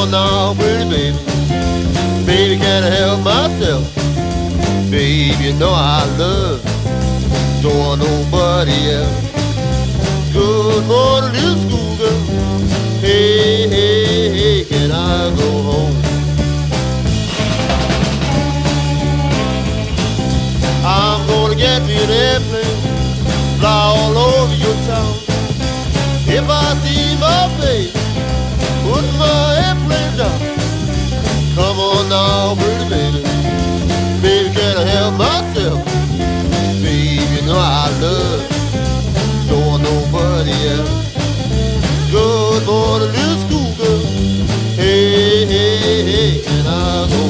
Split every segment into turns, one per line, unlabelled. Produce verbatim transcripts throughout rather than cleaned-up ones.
on now, pretty baby. Baby, can't help myself. Baby, you know I love you. Don't want nobody else. Good morning, little schoolgirl. Hey, hey, hey, can I go home? I'm gonna get me an airplane, fly all over your town. If I see my face, put my airplane down. Come on now, pretty baby. Baby, can't I help myself? Baby, you know I love you. Don't want nobody else. Good morning, little schoolgirl. Hey, hey, hey, can I go?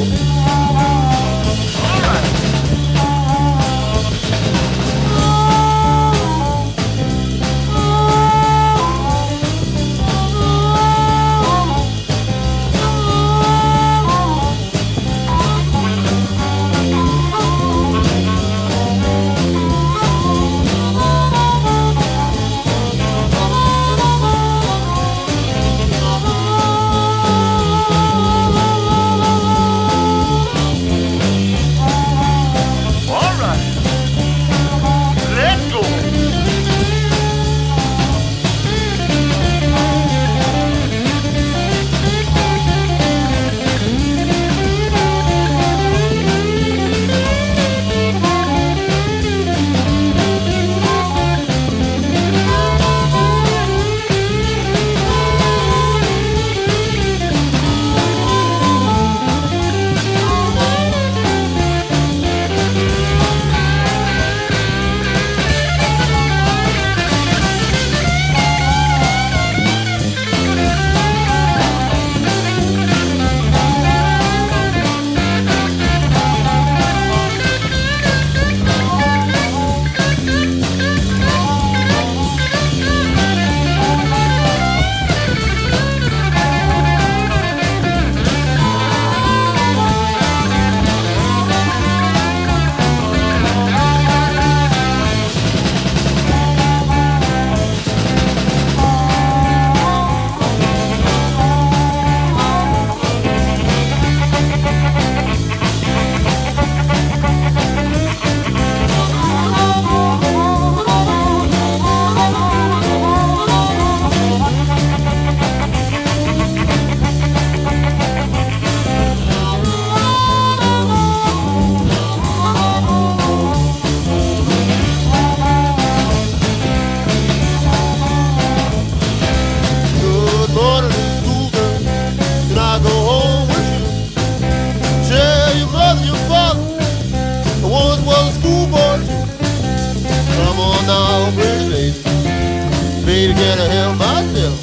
Baby, can I help myself?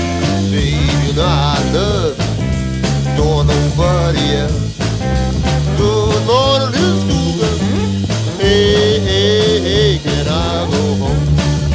Baby, you know I love you. Don't want nobody else. Good morning, little schoolgirl. Hey, hey, hey, can I go home?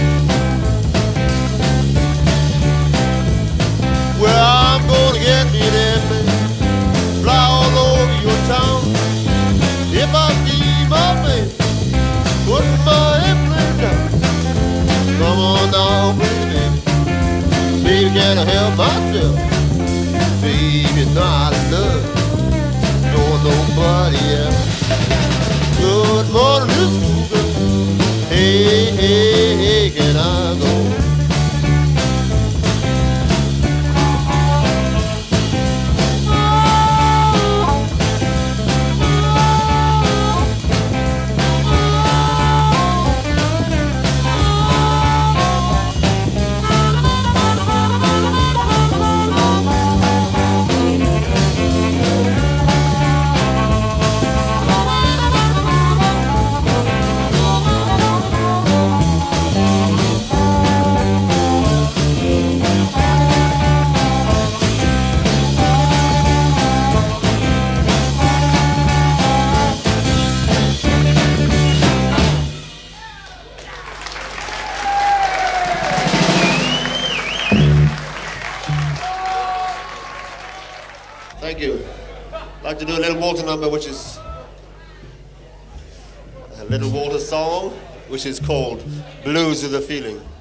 Well, I'm gonna get me an airplane, fly all over your town. If I see my face, put my airplane down. Come on now, baby. Baby, can I help myself? Baby, no, I love you. Don't want nobody else. Good morning, little schoolgirl. Hey, hey, hey, can I go? Thank you. I'd like to do a Little Walter number, which is a Little Walter song, which is called Blues of the Feeling.